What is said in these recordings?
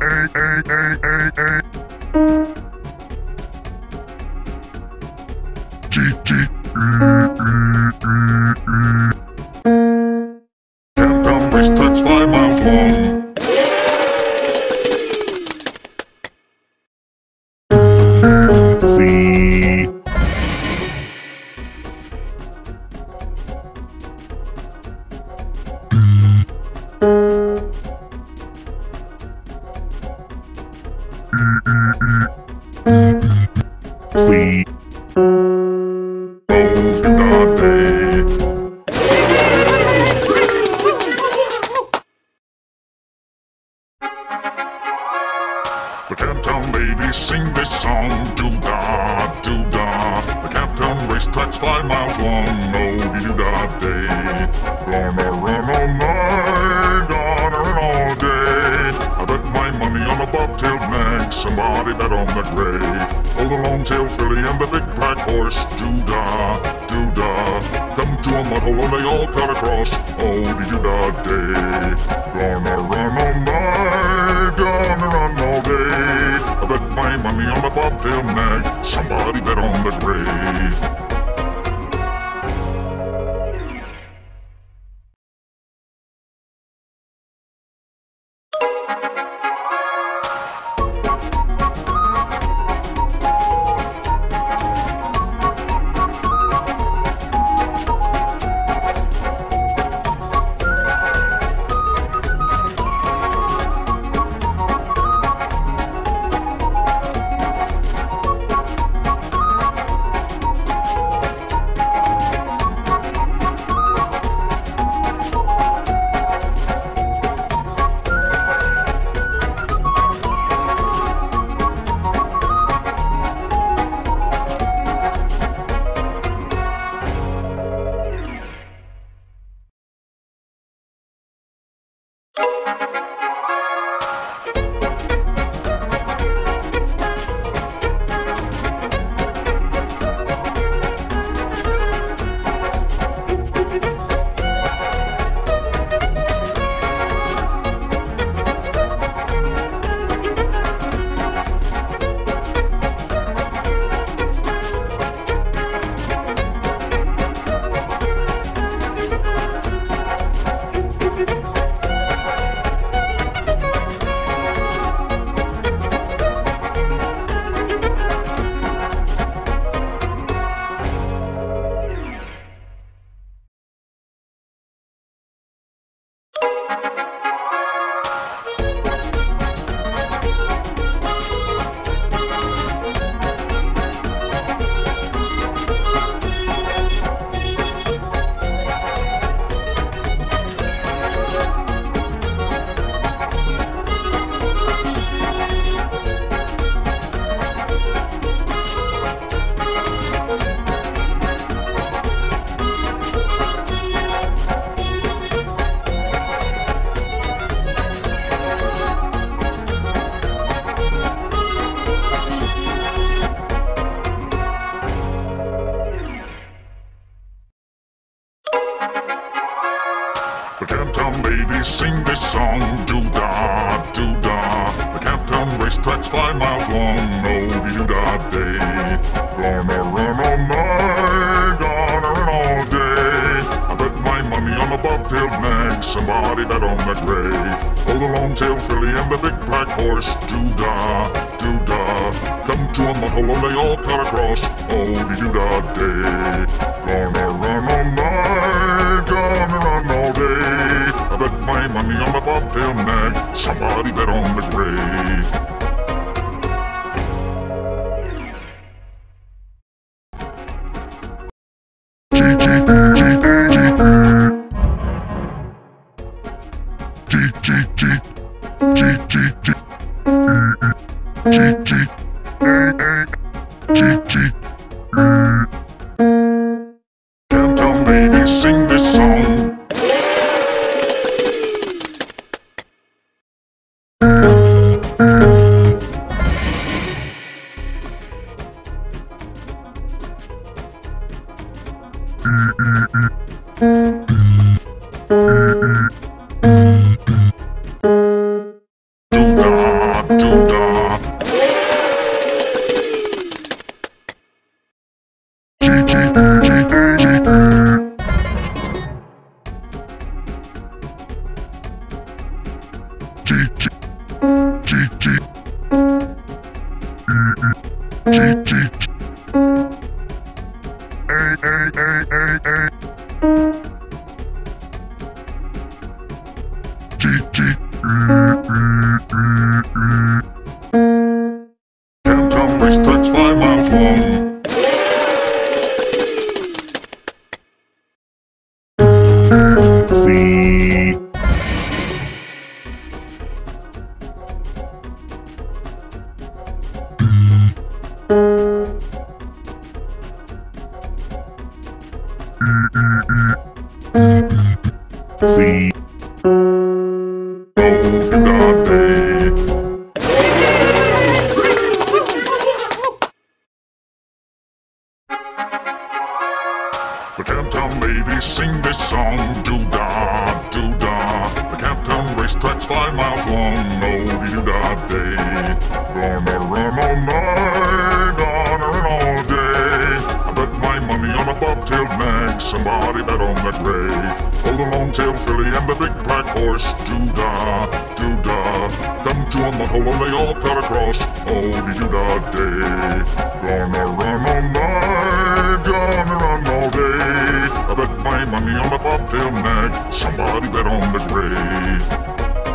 Camptown racetrack's 5 miles long. See. See. The Camptown ladies sing this song, doo-dah, doo-dah. The Camptown racetrack's 5 miles long, oh-dee-doo-dah-day. Gonna run all night, gonna run all day. I bet my money on a bobtailed nag, somebody bet on the gray. Oh, the long-tailed filly and the big black horse, doo-dah, doo-dah. Come to a mud hole and they all cut across, oh-dee-doo-dah-day. Gonna run all night, gonna run all day. I bet my money on a bobtail nag, somebody bet on the gray. The Camptown ladies sing this song, doo-dah, doo-dah. The Camptown racetrack's 5 miles long, oh-dee-doo-dah-day. Gonna run all night, gonna run all day. I bet my money on a bobtailed nag, somebody bet on the gray. Oh, the long-tailed filly and the big black horse, doo-dah, doo-dah. Come to a mud hole and they all cut across, oh-dee-doo-dah-day. Gonna run all night, gonna run all day. I bet my money on the bobtail nag, somebody bet on the gray. Camptown ladies sing this song. Doo-dah, doo-dah. Camptown racetrack's 5 miles long. C. C. Oh, doo-dah day. The Camptown ladies sing this song, doo-dah, doo-dah. The Camptown racetrack's 5 miles long, oh-dee-doo-dah day. Gonna run all night, gonna run all day. I bet my money on a bobtailed nag, somebody bet on the gray. Oh, the long-tailed filly and the big black horse, doo-dah, doo-dah. Come to a mud hole and they all cut across, oh-dee-doo-dah day. Gonna run all night, gonna run all day. I bet my money on a bobtail nag, somebody bet on the gray.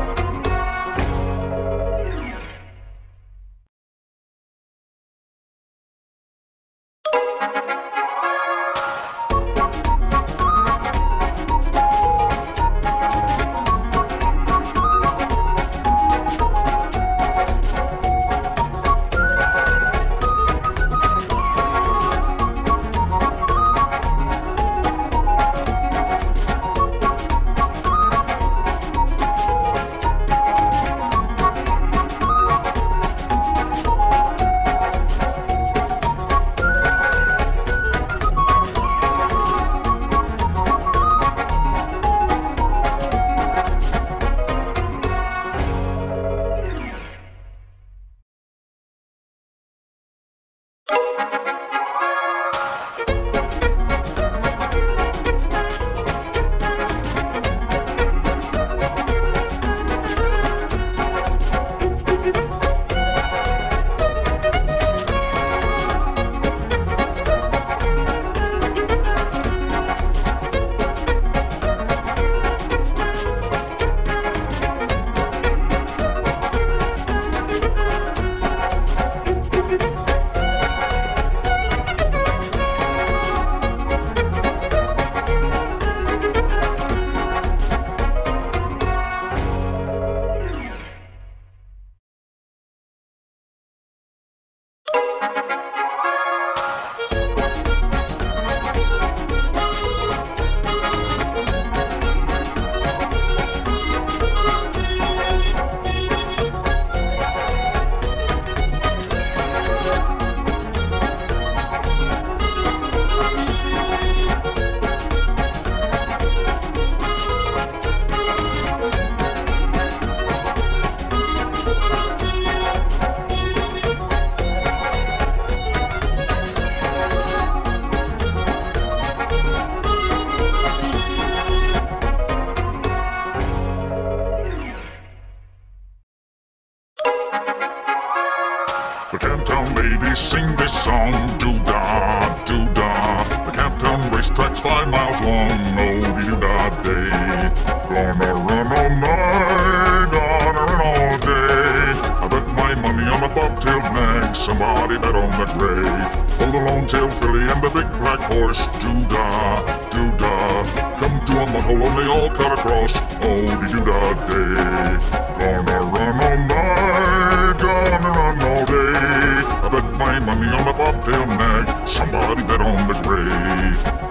The Camptown ladies sing this song, doo-dah, doo-dah. The Camptown racetrack's 5 miles long, oh-dee-doo-dah day. Gonna run all night, gonna run all day. I bet my money on a bobtailed nag, somebody bet on the gray. Oh, the long-tailed filly and the big black horse, doo-dah, doo-dah. Come to a mud hole and they all cut across, oh-dee-doo-dah day. Gonna run all night, gonna run all day. I bet my money on a bobtail nag, somebody bet on the gray.